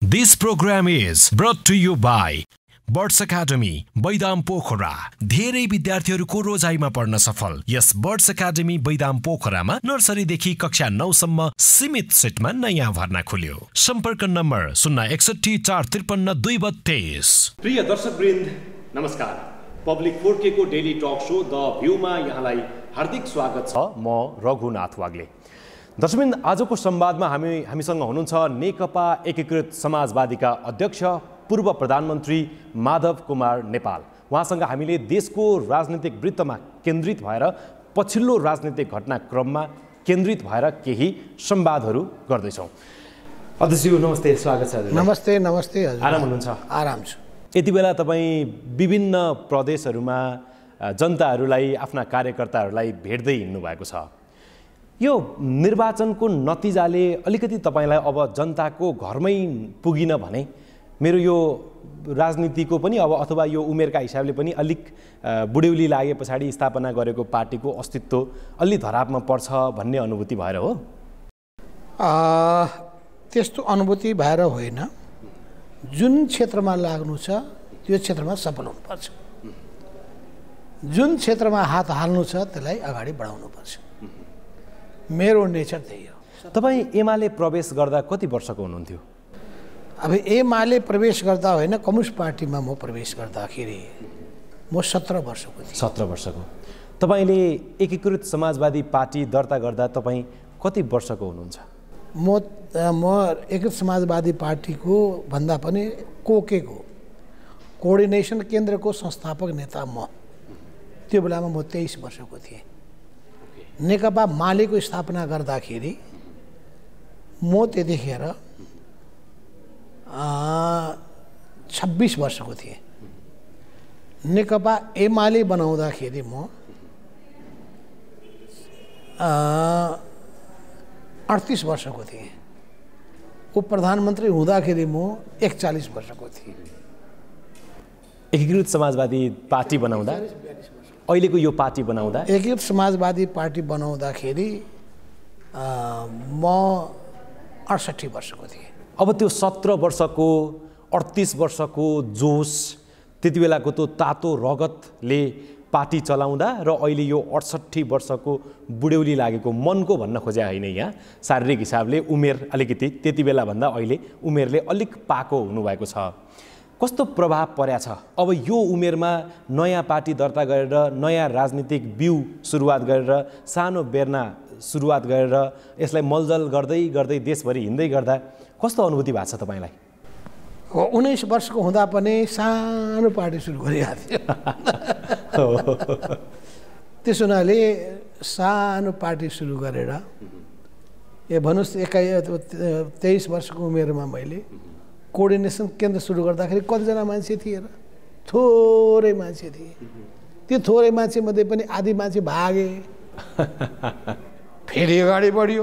This program is brought to you by Birds Academy Baidam Pokhara. धेरै विद्यार्थीहरूको रोजाइमा पढ्न सफल यस बर्ड्स एकाडेमी बैदाम पोखरामा नर्सरीदेखि कक्षा 9 सम्म सीमित सिटमा नयाँ भर्ना खुल्यो। सम्पर्क नम्बर 061 453 232। प्रिय दर्शकवृन्द नमस्कार। पब्लिक 4K को डेली टक शो द भ्यूमा यहाँलाई हार्दिक स्वागत छ। म रघुनाथ वाग्ले। दर्शकवृन्द आजको संवादमा हामीसँग हुनुहुन्छ नेकपा एकीकृत समाजवादीका अध्यक्ष पूर्व प्रधानमन्त्री माधव कुमार नेपाल। उहाँसँग हामीले देशको राजनीतिक वृत्तमा केन्द्रित भएर पछिल्लो राजनीतिक घटनाक्रममा केन्द्रित भएर केही संवादहरू गर्दैछौँ। अध्यक्षज्यू नमस्ते, स्वागत छ। नमस्ते नमस्ते हजुर। आराम हुनुहुन्छ? आराम छु। यति बेला तपाईँ विभिन्न प्रदेशहरूमा जनताहरूलाई आफ्ना कार्यकर्ताहरूलाई भेट्दै हिँड्नु भएको छ। यो निर्वाचनको नतिजाले अलिकति तपाईँलाई अब जनताको घरमै पुगिन भने मेरो यो राजनीतिको पनि अब अथवा यो उमेरका हिसाबले पनि अलिक बुढ्यौली लागे पछाडि स्थापना गरेको पार्टीको अस्तित्व अलि धरापमा पर्छ भन्ने अनुभूति भएर हो? त्यस्तो अनुभूति भएर होइन। जुन क्षेत्रमा लाग्नु छ त्यो क्षेत्रमा सफल हुनुपर्छ। जुन क्षेत्रमा हात हाल्नु छ त्यसलाई अगाडि बढाउनुपर्छ। मेरो नेचर त्यही हो। तपाईँ एमाले प्रवेश गर्दा कति वर्षको हुनुहुन्थ्यो? अब एमाले प्रवेश गर्दा होइन, कम्युनिस्ट पार्टीमा म प्रवेश गर्दाखेरि म 17 वर्षको थिएँ। 17 वर्षको। तपाईँले एकीकृत समाजवादी पार्टी दर्ता गर्दा तपाईँ कति वर्षको हुनुहुन्छ? म एकीकृत समाजवादी पार्टीको भन्दा पनि कोकेको कोअर्डिनेसन केन्द्रको संस्थापक नेता म। त्यो बेलामा म 23 वर्षको थिएँ। नेकपा मालेको स्थापना गर्दाखेरि म त्यतिखेर 26 वर्षको थिएँ। नेकपा एमाले बनाउँदाखेरि म 38 वर्षको थिएँ। उप प्रधानमन्त्री हुँदाखेरि म 41 वर्षको थिएँ। एकीकृत समाजवादी पार्टी बनाउँदा अहिलेको यो पार्टी बनाउँदा एकीकृत समाजवादी पार्टी बनाउँदाखेरि म 68 वर्षको थिएँ। अब त्यो 17 वर्षको 38 वर्षको जोस, त्यति बेलाको त्यो तातो रगतले पार्टी चलाउँदा र अहिले यो 68 वर्षको बुढ्यौली लागेको मनको भन्न खोजे होइन, यहाँ शारीरिक हिसाबले उमेर अलिकति त्यति बेला भन्दा अहिले उमेरले अलिक पाको हुनुभएको छ। कस्तो प्रभाव पर्या छ? अब यो उमेरमा नयाँ पार्टी दर्ता गरेर नयाँ राजनीतिक बिउ सुरुवात गरेर सानो बेर्ना सुरुवात गरेर यसलाई मलजल गर्दै गर्दै देशभरि हिँड्दै गर्दा कस्तो अनुभूति भएको छ तपाईँलाई? 19 वर्षको हुँदा पनि सानो पार्टी सुरु गरिरहेको थियो। त्यसो हुनाले सानो पार्टी सुरु गरेर भन्नुहोस् 23 वर्षको उमेरमा मैले कोअर्डिनेसन केन्द्र सुरु गर्दाखेरि कतिजना मान्छे थिए र? थोरै मान्छे थिए। त्यो थोरै मान्छे मध्ये पनि आधी मान्छे भागे, फेरि अगाडि बढ्यो,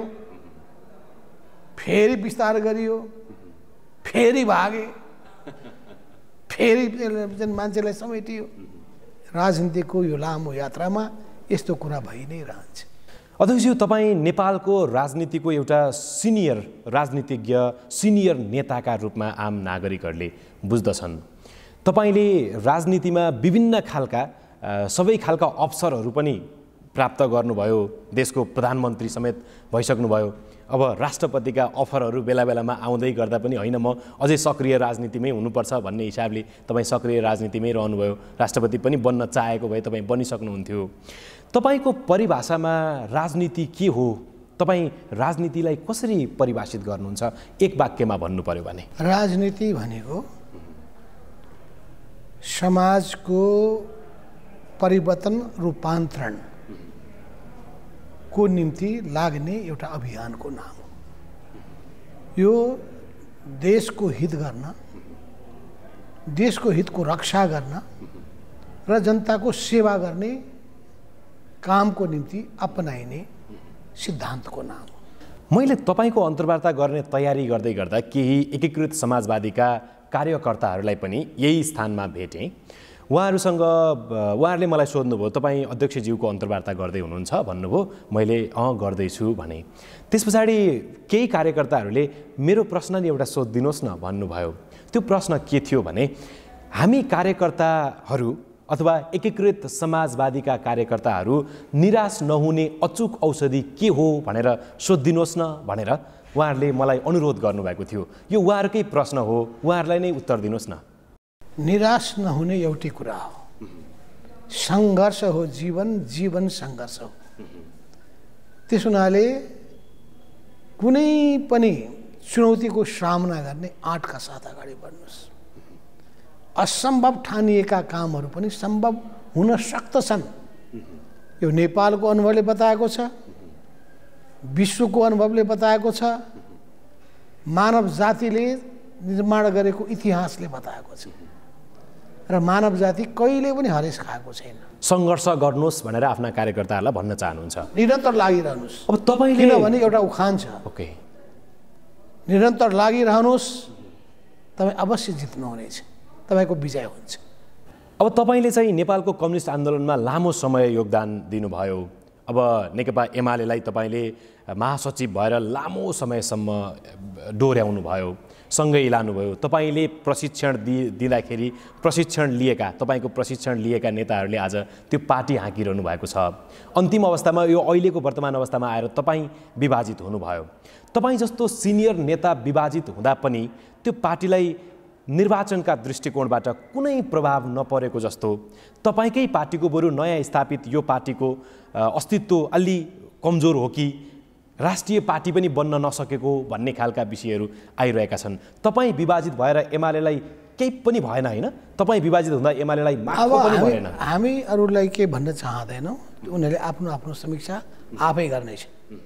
फेरि विस्तार गरियो, फेरि भागे, फेरि मान्छेलाई समेटियो। राजनीतिको यो लामो यात्रामा यस्तो कुरा भइ नै रहन्छ। अध्यक्षज्यू, तपाईँ नेपालको राजनीतिको एउटा सिनियर राजनीतिज्ञ, सिनियर नेताका रूपमा आम नागरिकहरूले बुझ्दछन्। तपाईँले राजनीतिमा विभिन्न खालका सबै खालका अवसरहरू पनि प्राप्त गर्नुभयो। देशको प्रधानमन्त्री समेत भइसक्नुभयो। अब राष्ट्रपतिका अफरहरू बेला बेलामा आउँदै गर्दा पनि होइन म अझै सक्रिय राजनीतिमै हुनुपर्छ भन्ने हिसाबले तपाईँ सक्रिय राजनीतिमै रहनुभयो। राष्ट्रपति पनि बन्न चाहेको भए तपाईँ बनिसक्नुहुन्थ्यो। तपाईँको परिभाषामा राजनीति के हो? तपाईँ राजनीतिलाई कसरी परिभाषित गर्नुहुन्छ एक वाक्यमा भन्नु पर्यो भने? राजनीति भनेको समाजको परिवर्तन रूपान्तरण को निम्ति लाग्ने एउटा अभियानको नाम हो। यो देशको हित गर्न, देशको हितको रक्षा गर्न र जनताको सेवा गर्ने कामको निम्ति अपनाइने सिद्धान्तको नाम हो। मैले तपाईँको अन्तर्वार्ता गर्ने तयारी गर्दै गर्दा केही एकीकृत समाजवादीका कार्यकर्ताहरूलाई पनि यही स्थानमा भेटेँ। उहाँहरूले मलाई सोध्नुभयो तपाईँ अध्यक्षज्यूको अन्तर्वार्ता गर्दै हुनुहुन्छ भन्नुभयो। मैले गर्दैछु भने त्यस पछाडि केही कार्यकर्ताहरूले मेरो प्रश्न नि एउटा सोधिदिनुहोस् न भन्नुभयो। त्यो प्रश्न के थियो भने हामी कार्यकर्ताहरू अथवा एकीकृत समाजवादीका कार्यकर्ताहरू निराश नहुने अचूक औषधि के हो भनेर सोधिदिनुहोस् न भनेर उहाँहरूले मलाई अनुरोध गर्नुभएको थियो। यो उहाँहरूकै प्रश्न हो, उहाँहरूलाई नै उत्तर दिनुहोस् न। निराश नहुने एउटै कुरा हो, सङ्घर्ष हो जीवन, जीवन सङ्घर्ष हो। त्यस हुनाले कुनै पनि चुनौतीको सामना गर्ने आँटका साथ अगाडि बढ्नुहोस्। असम्भव ठानिएका कामहरू पनि सम्भव हुन सक्दछन्। यो नेपालको अनुभवले बताएको छ, विश्वको अनुभवले बताएको छ, मानव जातिले निर्माण गरेको इतिहासले बताएको छ र मानव जाति कहिले पनि हरेस खाएको छैन। सङ्घर्ष गर्नुहोस् भनेर आफ्ना कार्यकर्ताहरूलाई भन्न चाहनुहुन्छ। निरन्तर लागिरहनुहोस्। अब तपाईँले किनभने एउटा उखान छ, ओके, निरन्तर लागिरहनुहोस्, तपाईँ अवश्य जित्नुहुनेछ, तपाईँको विजय हुन्छ। अब तपाईँले चाहिँ नेपालको कम्युनिस्ट आन्दोलनमा लामो समय योगदान दिनुभयो। अब नेकपा एमालेलाई तपाईँले महासचिव भएर लामो समयसम्म डोर्याउनु भयो, सँगै लानुभयो। तपाईँले प्रशिक्षण दिँदाखेरि तपाईँको प्रशिक्षण लिएका नेताहरूले आज त्यो पार्टी हाँकिरहनु भएको छ। अन्तिम अवस्थामा यो अहिलेको वर्तमान अवस्थामा आएर तपाईँ विभाजित हुनुभयो। तपाईँ जस्तो सिनियर नेता विभाजित हुँदा पनि त्यो पार्टीलाई निर्वाचनका दृष्टिकोणबाट कुनै प्रभाव नपरेको जस्तो, तपाईँकै पार्टीको बरु नयाँ स्थापित यो पार्टीको अस्तित्व अलि कमजोर हो कि राष्ट्रिय पार्टी पनि बन्न नसकेको भन्ने खालका विषयहरू आइरहेका छन्। तपाईँ विभाजित भएर एमालेलाई केही पनि भएन होइन? तपाईँ विभाजित हुँदा एमालेलाई माफ पनि भएन। हामी अरूलाई के भन्न चाहँदैनौँ, उनीहरूले आफ्नो आफ्नो समीक्षा आफै गर्नेछ।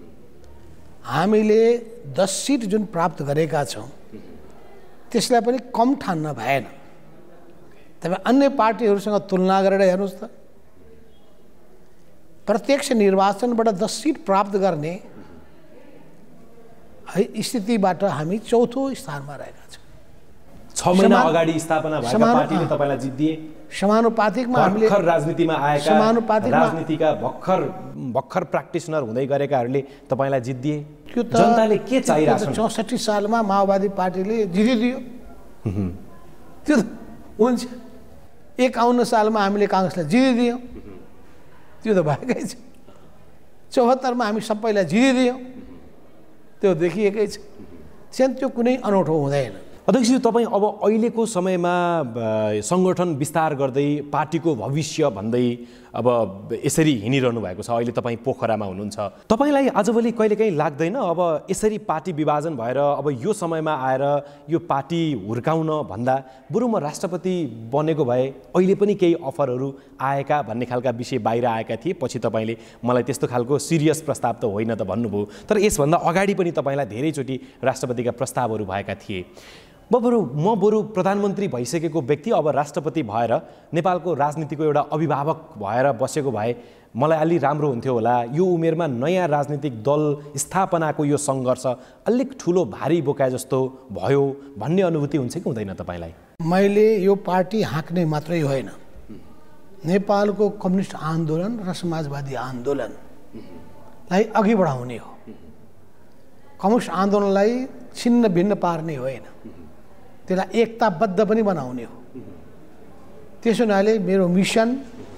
हामीले 10 सिट जुन प्राप्त गरेका छौँ त्यसलाई पनि कम ठान्न भएन। तपाईँ अन्य पार्टीहरूसँग तुलना गरेर हेर्नुहोस् त, प्रत्यक्ष निर्वाचनबाट 10 सिट प्राप्त गर्ने स्थितिबाट हामी चौथो स्थानमा रहेका छौँ। 6 महिना अगाडि स्थापना भएका पार्टीले तपाईँलाई जित्दिए। समानुपातिकमा हामीले राजनीतिमा आएका राजनीतिका भर्खर प्र्याक्टिसनर हुँदै गरेकाहरूले तपाईँलाई जित्दिए। जनताले के चाहिरहेको छ? 64 सालमा माओवादी पार्टीले जितिदियो, त्यो हुन्छ। 51 सालमा हामीले काङ्ग्रेसलाई जितिदियौँ, त्यो त भएकै छ। 74 मा हामी सबैलाई जितिदियौँ, त्यो देखिएकै छ। त्यो कुनै अनौठो हुँदैन। अध्यक्षज्यू, तपाईँ अब अहिलेको समयमा सङ्गठन विस्तार गर्दै पार्टीको भविष्य भन्दै अब यसरी हिँडिरहनु भएको छ। अहिले तपाईँ पोखरामा हुनुहुन्छ। तपाईँलाई आजभोलि कहिलेकाहीँ लाग्दैन अब यसरी पार्टी विभाजन भएर अब यो समयमा आएर यो पार्टी हुर्काउन भन्दा बरु म राष्ट्रपति बनेको भए अहिले पनि केही अफरहरू आएका भन्ने खालका विषय बाहिर आएका थिए? पछि तपाईँले मलाई त्यस्तो खालको सिरियस प्रस्ताव त होइन त भन्नुभयो, तर यसभन्दा अगाडि पनि तपाईँलाई धेरैचोटि राष्ट्रपतिका प्रस्तावहरू भएका थिए। म बरु प्रधानमन्त्री भइसकेको व्यक्ति अब राष्ट्रपति भएर नेपालको राजनीतिको एउटा अभिभावक भएर बसेको भए मलाई अलि राम्रो हुन्थ्यो होला। यो उमेरमा नयाँ राजनीतिक दल स्थापनाको यो सङ्घर्ष अलिक ठुलो भारी बोकाए जस्तो भयो भन्ने अनुभूति हुन्छ कि हुँदैन तपाईँलाई? मैले यो पार्टी हाँक्ने मात्रै होइन, नेपालको कम्युनिस्ट आन्दोलन र समाजवादी आन्दोलनलाई अघि बढाउने हो। कम्युनिस्ट आन्दोलनलाई छिन्न भिन्न पार्ने होइन, त्यसलाई एकताबद्ध पनि बनाउने हो। त्यसो हुनाले मेरो मिसन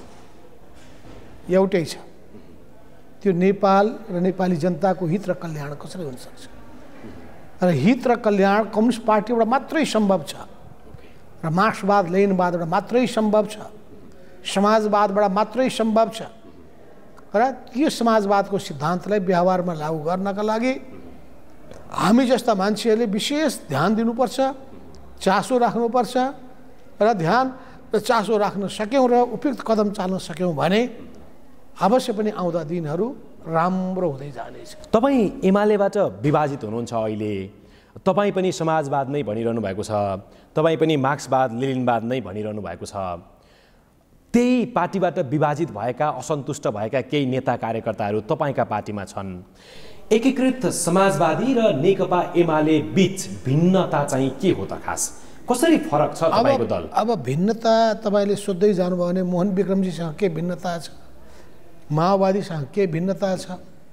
एउटै छ, त्यो नेपाल र नेपाली जनताको हित र कल्याण कसरी हुन सक्छ। र हित र कल्याण कम्युनिस्ट पार्टीबाट मात्रै सम्भव छ, र मार्क्सवाद लेनिनवादबाट मात्रै सम्भव छ, समाजवादबाट मात्रै सम्भव छ। र यो समाजवादको सिद्धान्तलाई व्यवहारमा लागू गर्नका लागि हामी जस्ता मान्छेहरूले विशेष ध्यान दिनुपर्छ, चासो राख्नुपर्छ। र ध्यान र चासो राख्न सक्यौँ र उपयुक्त कदम चाल्न सक्यौँ भने अवश्य पनि आउँदा दिनहरू राम्रो हुँदै जानेछ। तपाईँ एमालेबाट विभाजित हुनुहुन्छ अहिले, तपाईँ पनि समाजवाद नै भनिरहनु भएको छ, तपाईँ पनि मार्क्सवाद लेनिनवाद नै भनिरहनु भएको छ। त्यही पार्टीबाट विभाजित भएका असन्तुष्ट भएका केही नेता कार्यकर्ताहरू तपाईँका पार्टीमा छन्। एकीकृत समाजवादी र नेकपा एमाले बीच भिन्नता चाहिँ के हो त खास? कसरी फरक छ तपाईँको दल? अब भिन्नता तपाईँले सोध्दै जानुभयो भने मोहन विक्रमजीसँग के भिन्नता छ, माओवादीसँग के भिन्नता छ,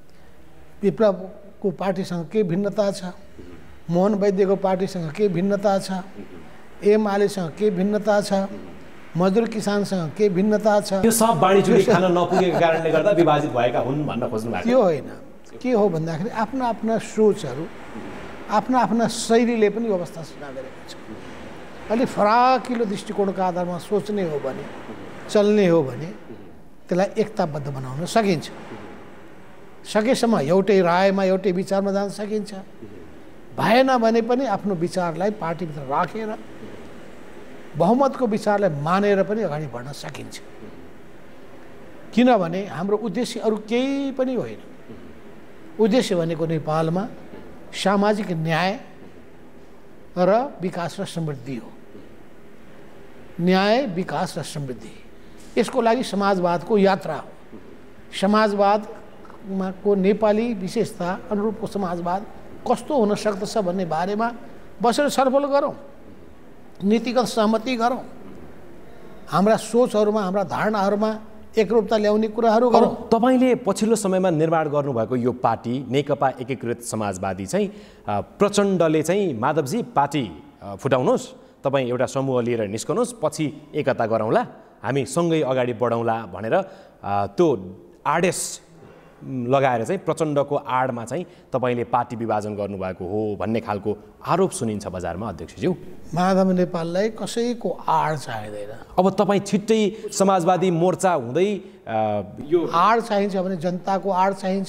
विप्लवको पार्टीसँग के भिन्नता छ, मोहन वैद्यको पार्टीसँग के भिन्नता छ, एमालेसँग के भिन्नता छ, मजदुर किसानसँग के भिन्नता छ? त्यो सब बाँडीचुँडी खान नपुगेको कारणले गर्दा विभाजित भएका हुन् भन्न खोज्नु भएको? त्यो होइन, के हो भन्दाखेरि आफ्ना आफ्ना सोचहरू, आफ्ना आफ्ना शैलीले पनि व्यवस्था सिर्जना गरेको छ। अलिक फराकिलो दृष्टिकोणको आधारमा सोच्ने हो भने, चल्ने हो भने त्यसलाई एकताबद्ध बनाउन सकिन्छ। सकेसम्म एउटै रायमा एउटै विचारमा जान सकिन्छ। भएन भने पनि आफ्नो विचारलाई पार्टीभित्र राखेर बहुमतको विचारलाई मानेर पनि अगाडि बढ्न सकिन्छ। किनभने हाम्रो उद्देश्य अरू केही पनि होइन। उद्देश्य भनेको नेपालमा सामाजिक न्याय र विकास र समृद्धि हो। न्याय, विकास र समृद्धि, यसको लागि समाजवादको यात्रा हो। समाजवादमा को नेपाली विशेषता अनुरूपको समाजवाद कस्तो हुन सक्दछ भन्ने बारेमा बसेर छलफल गरौँ, नीतिगत सहमति गरौँ, हाम्रा सोचहरूमा, हाम्रा धारणाहरूमा एकरूपता ल्याउने कुराहरू गरौँ। तपाईँले पछिल्लो समयमा निर्माण गर्नुभएको यो पार्टी नेकपा एकीकृत समाजवादी चाहिँ प्रचण्डले चाहिँ माधवजी पार्टी फुटाउनुहोस्, तपाईँ एउटा समूह लिएर निस्कनुहोस्, पछि एकता गरौँला, हामी सँगै अगाडि बढौँला भनेर त्यो आदेश लगाएर चाहिँ प्रचण्डको आडमा चाहिँ तपाईँले पार्टी विभाजन गर्नुभएको हो भन्ने खालको आरोप सुनिन्छ बजारमा अध्यक्षज्यू। माधव नेपाललाई कसैको आड चाहिँदैन। अब तपाईँ छिट्टै समाजवादी मोर्चा हुँदै यो आड चाहिन्छ भने जनताको आड चाहिन्छ,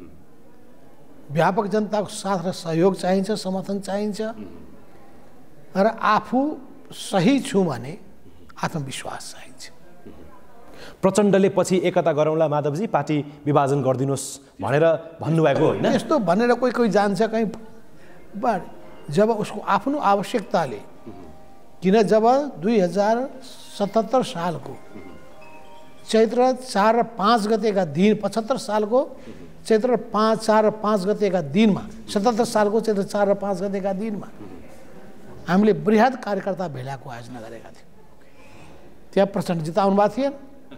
व्यापक जनताको साथ र सहयोग चाहिन्छ, समर्थन चाहिन्छ, र आफू सही छु भने आत्मविश्वास चाहिन्छ। प्रचण्डले पछि एकता गरौँला माधवजी पार्टी विभाजन गरिदिनुहोस् भनेर भन्नुभएको होइन? यस्तो भनेर कोही कोही जान्छ कहीँ, जब उसको आफ्नो आवश्यकताले, किन जब 2077 सालको चैत्र 4 र 5 गतेका दिन, 75 सालको चैत्र 4 र 5 गतेका दिनमा, 77 सालको चैत्र 4 र 5 गतेका दिनमा हामीले बृहत कार्यकर्ता भेलाको आयोजना गरेका थियौँ। त्यहाँ प्रचण्ड जिताउनु भएको थिएन।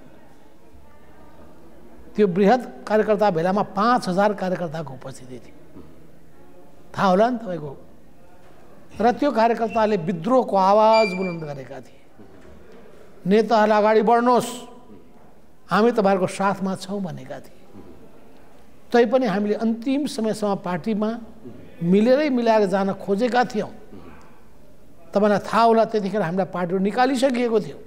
त्यो बृहत कार्यकर्ता भेलामा 5000 कार्यकर्ताको उपस्थिति थियो, थाहा होला नि तपाईँको। र त्यो कार्यकर्ताले विद्रोहको आवाज बुलन्द गरेका थिए, नेताहरूलाई अगाडि बढ्नुहोस्, हामी तपाईँहरूको साथमा छौँ भनेका थिए। तैपनि हामीले अन्तिम समयसम्म पार्टीमा मिलेरै मिलाएर जान खोजेका थियौँ। तपाईँलाई थाहा होला त्यतिखेर हामीलाई पार्टीबाट निकालिसकिएको थियो।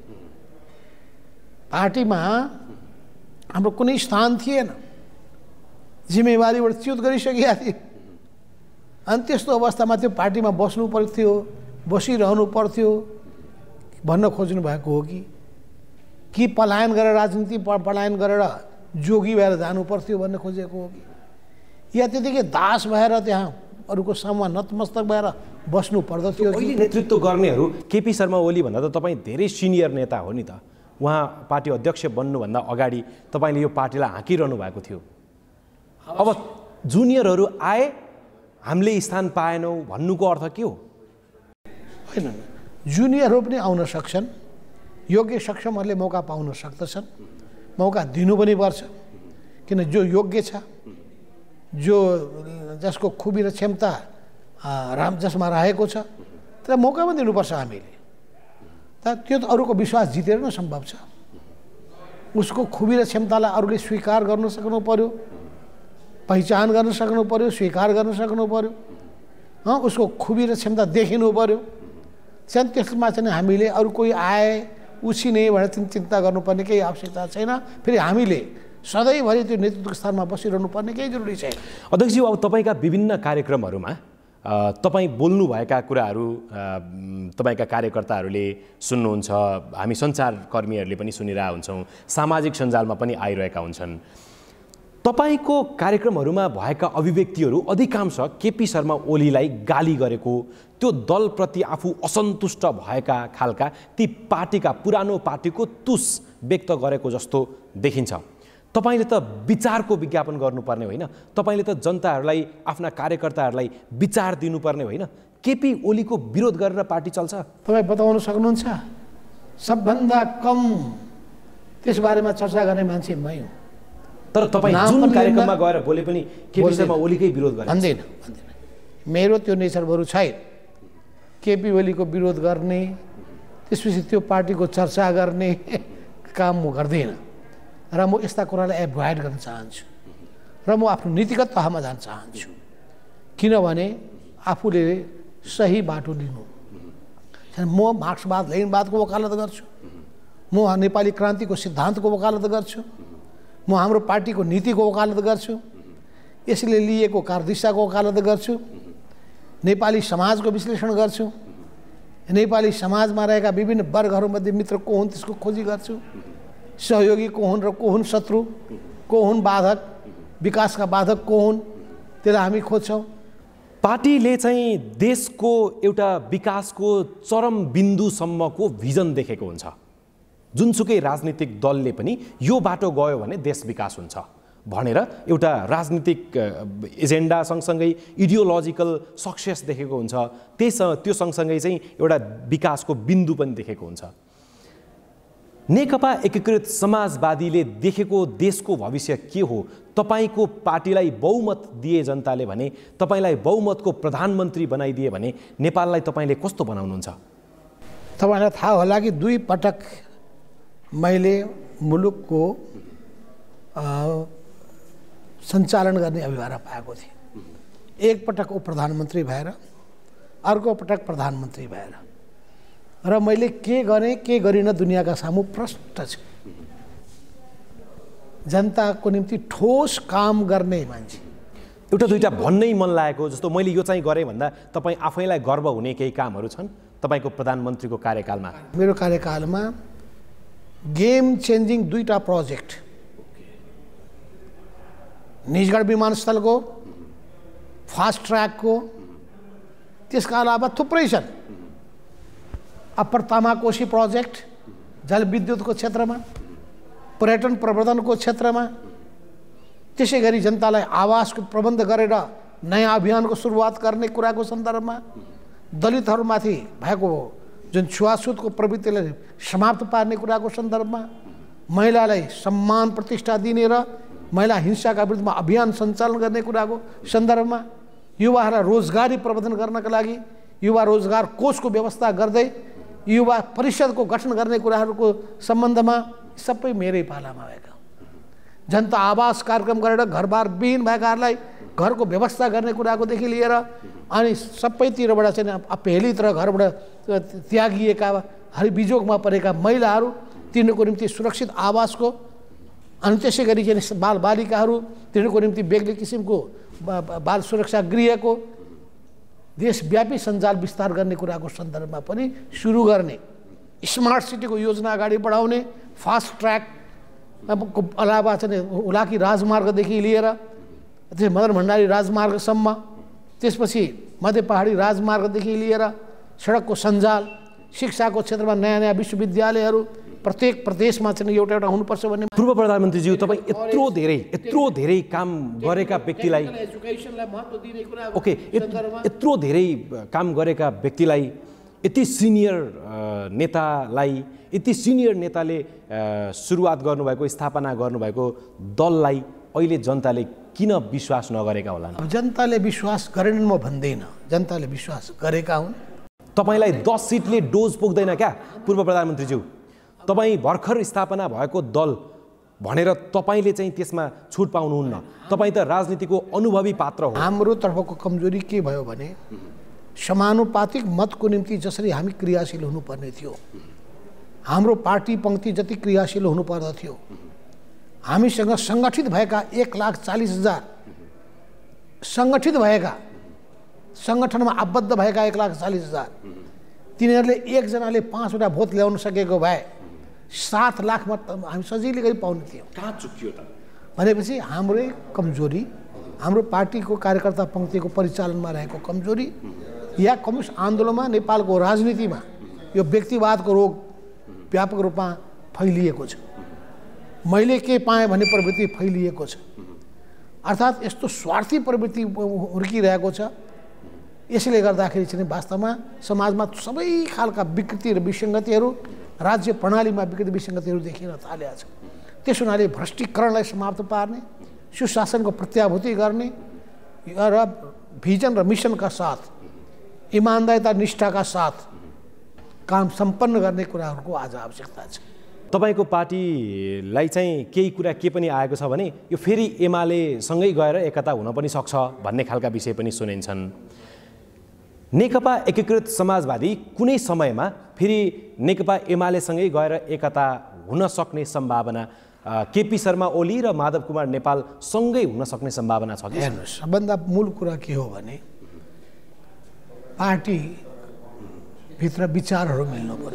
पार्टीमा हाम्रो कुनै स्थान थिएन, जिम्मेवारीबाट च्युत गरिसकेका थियौँ। अनि त्यस्तो अवस्थामा त्यो पार्टीमा बस्नु पर्थ्यो, बसिरहनु पर्थ्यो भन्न खोज्नु भएको हो कि पलायन गरेर राजनीति पलायन गरेर जोगी भएर जानु पर्थ्यो भन्न खोजेको हो कि, या त्यतिकै दास भएर त्यहाँ अरूको सामुमा नतमस्तक भएर बस्नु पर्दथ्यो? अहिले नेतृत्व गर्नेहरू केपी शर्मा ओली भन्दा त तपाईँ धेरै सिनियर नेता हो नि त। उहाँ पार्टी अध्यक्ष बन्नुभन्दा अगाडि तपाईँले यो पार्टीलाई हाँकिरहनु भएको थियो। अब जुनियरहरू आए, हामीले स्थान पाएनौँ भन्नुको अर्थ के हो? होइन, जुनियरहरू पनि आउन सक्छन्, योग्य सक्षमहरूले मौका पाउन सक्दछन्, मौका दिनु पनि पर्छ। किन जो योग्य छ, जो जसको खुबी र क्षमता जसमा रहेको छ, त्यसलाई मौका पनि दिनुपर्छ हामीले। त्यो त अरूको विश्वास जितेर नै सम्भव छ। उसको खुबी र क्षमतालाई अरूले स्वीकार गर्न सक्नु पर्यो, पहिचान गर्न सक्नु पर्यो, स्वीकार गर्न सक्नु पर्यो, उसको खुबी र क्षमता देखिनु पर्यो। त्यसमा चाहिँ हामीले अरू कोही आए उछिने भनेर चिन्ता गर्नुपर्ने केही आवश्यकता छैन। फेरि हामीले सधैँभरि त्यो नेतृत्वको स्थानमा बसिरहनु पर्ने केही जरुरी छैन। अध्यक्षज्यू, अब तपाईँका विभिन्न कार्यक्रमहरूमा तपाईँ बोल्नुभएका कुराहरू तपाईँका कार्यकर्ताहरूले सुन्नुहुन्छ, हामी सञ्चारकर्मीहरूले पनि सुनिरहेका हुन्छौँ, सामाजिक सञ्जालमा पनि आइरहेका हुन्छन्। तपाईँको कार्यक्रमहरूमा भएका अभिव्यक्तिहरू अधिकांश केपी शर्मा ओलीलाई गाली गरेको, त्यो दलप्रति आफू असन्तुष्ट भएका खालका, ती पार्टीका पुरानो पार्टीको तुस व्यक्त गरेको जस्तो देखिन्छ। तपाईले त विचारको विज्ञापन गर्नुपर्ने होइन, तपाईले त जनताहरूलाई, आफ्ना कार्यकर्ताहरूलाई विचार दिनुपर्ने होइन, केपी ओलीको विरोध गरेर पार्टी चल्छ? तपाईँ बताउन सक्नुहुन्छ? सबभन्दा कम त्यस बारेमा चर्चा गर्ने मान्छे मै हुँ। तर तपाईँ जुन कार्यक्रममा गएर बोले पनि केपी शर्मा ओलीकै विरोध गरे। भन्दैन। मेरो त्यो नेचर बरु छैन केपी ओलीको विरोध गर्ने, त्यसपछि त्यो पार्टीको चर्चा गर्ने काम म गर्दिनँ र म यस्ता कुरालाई एभोइड गर्न चाहन्छु र म आफ्नो नीतिगत तहमा जान चाहन्छु। किनभने आफूले सही बाटो लिनु। म मार्क्सवाद लेनिनवादको वकालत गर्छु, म नेपाली क्रान्तिको सिद्धान्तको वकालत गर्छु, म हाम्रो पार्टीको नीतिको वकालत गर्छु, यसले लिएको कार्यदिशाको वकालत गर्छु, नेपाली समाजको विश्लेषण गर्छु, नेपाली समाजमा रहेका विभिन्न वर्गहरूमध्ये मित्र को हुन् त्यसको खोजी गर्छु, सहयोगी को हुन् र को हुन् शत्रु, को हुन् बाधक, विकासका बाधक को हुन्, त्यसलाई हामी खोज्छौँ। पार्टीले चाहिँ देशको एउटा विकासको चरम बिन्दुसम्मको भिजन देखेको हुन्छ। जुनसुकै राजनीतिक दलले पनि यो बाटो गयो भने देश विकास हुन्छ भनेर एउटा राजनीतिक एजेन्डा सँगसँगै इडियोलोजिकल सक्सेस देखेको हुन्छ। त्यो सँगसँगै चाहिँ एउटा विकासको बिन्दु पनि देखेको हुन्छ। नेकपा एकीकृत समाजवादीले देखेको देशको भविष्य के हो? तपाईको पार्टीलाई बहुमत दिए जनताले भने, तपाईलाई बहुमतको प्रधानमन्त्री बनाइदिए भने नेपाललाई तपाईले कस्तो बनाउनुहुन्छ? तपाईलाई थाहा होला कि 2 पटक मैले मुलुकको सञ्चालन गर्ने अभिभार पाएको थिएँ। एक पटक उप प्रधानमन्त्री भएर, अर्को पटक प्रधानमन्त्री भएर, र मैले के गरेँ के गरिनँ दुनियाँका सामु प्रष्ट छ। जनताको निम्ति ठोस काम गर्ने मान्छे। एउटा दुईटा भन्नै मन लागेको जस्तो मैले यो चाहिँ गरेँ भन्दा तपाईँ आफैलाई गर्व हुने केही कामहरू छन् तपाईँको प्रधानमन्त्रीको कार्यकालमा? मेरो कार्यकालमा गेम चेन्जिङ 2टा प्रोजेक्ट, निजगढ विमानस्थलको, फास्ट ट्र्याकको, त्यसका अलावा थुप्रै छन्। अप्पर तामाकोशी प्रोजेक्ट जलविद्युतको क्षेत्रमा, पर्यटन प्रवर्धनको क्षेत्रमा, त्यसै गरी जनतालाई आवासको प्रबन्ध गरेर नयाँ अभियानको सुरुवात गर्ने कुराको सन्दर्भमा, दलितहरूमाथि भएको जुन छुवाछुतको प्रवृत्तिलाई समाप्त पार्ने कुराको सन्दर्भमा, महिलालाई सम्मान प्रतिष्ठा दिने र महिला हिंसाका विरुद्धमा अभियान सञ्चालन गर्ने कुराको सन्दर्भमा, युवाहरूलाई रोजगारी प्रबन्धन गर्नका लागि युवा रोजगार कोषको व्यवस्था गर्दै युवा परिषदको गठन गर्ने कुराहरूको सम्बन्धमा सबै मेरै पालामा भएका। जनता आवास कार्यक्रम गरेर घरबार विहीन भएकाहरूलाई घरको व्यवस्था गर्ने कुराकोदेखि लिएर अनि सबैतिरबाट चाहिँ अपहेलित र घरबाट त्यागिएका हरिबिजोगमा परेका महिलाहरू तिनीहरूको निम्ति सुरक्षित आवासको, अनि त्यसै गरी चाहिँ बालबालिकाहरू तिनीहरूको निम्ति बेग्लै किसिमको बाल सुरक्षा गृहको देशव्यापी सञ्जाल विस्तार गर्ने कुराको सन्दर्भमा पनि सुरु गर्ने, स्मार्ट सिटीको योजना अगाडि बढाउने, फास्ट ट्र्याक को अलावा चाहिँ हुलाकी राजमार्गदेखि लिएर मदन भण्डारी राजमार्गसम्म, त्यसपछि मध्य पहाडी राजमार्गदेखि लिएर सडकको सञ्जाल, शिक्षाको क्षेत्रमा नयाँ नयाँ विश्वविद्यालयहरू प्रत्येक प्रदेशमा चाहिँ एउटा एउटा हुनुपर्छ भन्ने। पूर्व प्रधानमन्त्रीज्यू, तपाईँ यत्रो धेरै काम गरेका व्यक्तिलाई, एजुकेसनलाई महत्त्व दिने कुरा, ओके, यत्रो धेरै काम गरेका व्यक्तिलाई, यति सिनियर नेतालाई, यति सिनियर नेताले सुरुवात गर्नुभएको, स्थापना गर्नुभएको दललाई अहिले जनताले किन विश्वास नगरेका होला? जनताले विश्वास गरेनन् म भन्दैन, जनताले विश्वास गरेका हुन्। तपाईँलाई 10 सिटले डोज पुग्दैन क्या पूर्व प्रधानमन्त्रीज्यू? तपाईँ भर्खर स्थापना भएको दल भनेर तपाईँले चाहिँ त्यसमा छुट पाउनुहुन्न। तपाईँ त राजनीतिको अनुभवी पात्र हो। हाम्रो तर्फको कमजोरी के भयो भने समानुपातिक मतको निम्ति जसरी हामी क्रियाशील हुनुपर्ने थियो, हाम्रो पार्टी पङ्क्ति जति क्रियाशील हुनुपर्दथ्यो, हामीसँग सङ्गठित भएका 1,40,000 सङ्गठित भएका, सङ्गठनमा आबद्ध भएका 1,40,000 तिनीहरूले एकजनाले 5वटा भोट ल्याउन सकेको भए 7 लाख मत हामी सजिलै गरी पाउने थियौँ। कहाँ चुक्यो त भनेपछि हाम्रै कमजोरी, हाम्रो पार्टीको कार्यकर्ता पङ्क्तिको परिचालनमा रहेको कमजोरी या कम्युनिस्ट आन्दोलनमा नेपालको राजनीतिमा यो व्यक्तिवादको रोग व्यापक रूपमा फैलिएको छ। मैले के पाएँ भन्ने प्रवृत्ति फैलिएको छ। अर्थात् यस्तो स्वार्थी प्रवृत्ति हुर्किरहेको छ यसले गर्दाखेरि चाहिँ वास्तवमा समाजमा सबै खालका विकृति र विसङ्गतिहरू, राज्य प्रणालीमा विकृति विसङ्गतिहरू देखिन थालेका छ। त्यस हुनाले भ्रष्टीकरणलाई समाप्त पार्ने, सुशासनको प्रत्याभूति गर्ने र भिजन र मिसनका साथ, इमान्दारिता निष्ठाका साथ काम सम्पन्न गर्ने कुराहरूको आज आवश्यकता छ। तपाईँको पार्टीलाई चाहिँ केही कुरा के पनि आएको छ भने यो फेरि एमालेसँगै गएर एकता हुन पनि सक्छ भन्ने खालका विषय पनि सुनिन्छन्। नेकपा एकीकृत समाजवादी कुनै समयमा फेरि नेकपा एमालेसँगै गएर एकता हुन सक्ने सम्भावना, केपी शर्मा ओली र माधव कुमार नेपाल सँगै हुन सक्ने सम्भावना छ कि? हेर्नुहोस्, सबभन्दा मूल कुरा के हो भने पार्टी भित्र विचारहरू मिल्नु पर्यो,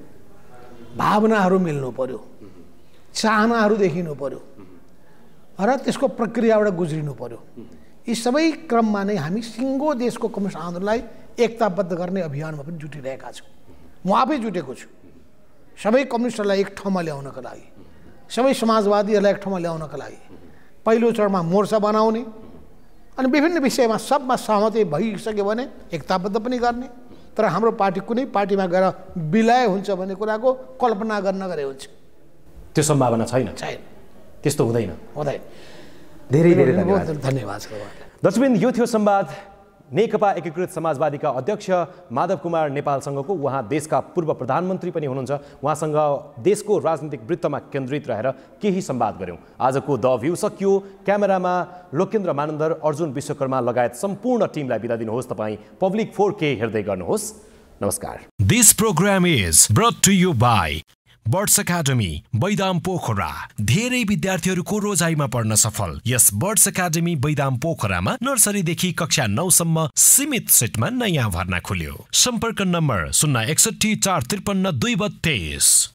भावनाहरू मिल्नु पर्यो, चाहनाहरू देखिनु पर्यो र त्यसको प्रक्रियाबाट गुज्रिनु पर्यो। यी सबै क्रममा नै हामी सिङ्गो देशको कम्युनिस्ट आन्दोलनलाई एकताबद्ध गर्ने अभियानमा पनि जुटिरहेका छौँ। म आफै जुटेको छु। सबै कम्युनिस्टहरूलाई एक ठाउँमा ल्याउनका लागि, सबै समाजवादीहरूलाई एक ठाउँमा ल्याउनका लागि पहिलो चरणमा मोर्चा बनाउने अनि विभिन्न विषयमा सबमा सहमति भइसक्यो भने एकताबद्ध पनि गर्ने। तर हाम्रो पार्टी कुनै पार्टीमा गएर विलय हुन्छ भन्ने कुराको कल्पना गर्न गरे हुन्छ। त्यो सम्भावना छैन? छैन, त्यस्तो हुँदैन। धेरै धेरै धन्यवाद। दर्शकवृन्द, यो थियो संवाद नेकपा एकीकृत समाजवादीका अध्यक्ष माधव कुमार नेपालसँगको। उहाँ देशका पूर्व प्रधानमन्त्री पनि हुनुहुन्छ। उहाँसँग देशको राजनीतिक वृत्तमा केन्द्रित रहेर केही संवाद गऱ्यौँ। आजको द भ्यू सकियो। क्यामेरामा लोकेन्द्र मानन्दर, अर्जुन विश्वकर्मा लगायत सम्पूर्ण टिमलाई बिदा दिनुहोस्। तपाईँ पब्लिक 4K हेर्दै गर्नुहोस्। नमस्कार। This program is brought to you by Birds Academy Baidam Pokhara. धेरै विद्यार्थीहरूको रोजाइमा पढ्न सफल यस बर्ड्स एकाडेमी बैदाम पोखरामा नर्सरीदेखि कक्षा 9 सम्म सीमित सिटमा नयाँ भर्ना खुल्यो। सम्पर्क नम्बर 061 453 232।